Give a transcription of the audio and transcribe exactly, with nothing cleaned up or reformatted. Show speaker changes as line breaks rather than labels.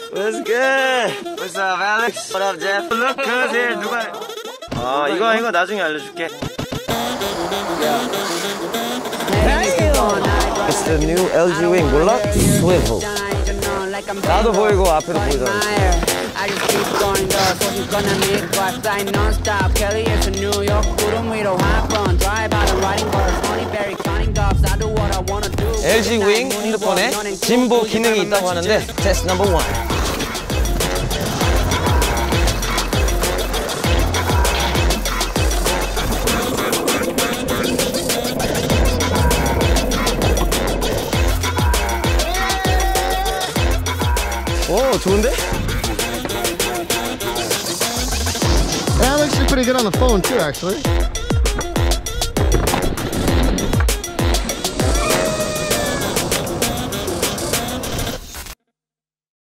What's good? What's up, Alex? What up, Jeff? Look good here. 누가? 아, 이거 이거 나중에 알려줄게. It's the new 엘지 Wing. 몰라? Swivel. 나도 보이고 앞에도 보이잖아. I just keep going up, so he's gonna make us fly non-stop. Kelly is a New York, 구름 위로 hop on. Drive out and riding cars, Honeyberry counting dogs. I do what I wanna do. 엘지 Wing 핸드폰에 진보 기능이 있다고 하는데 테스트 넘버 원. 오, 좋은데?
Alex is pretty good on the phone too, actually.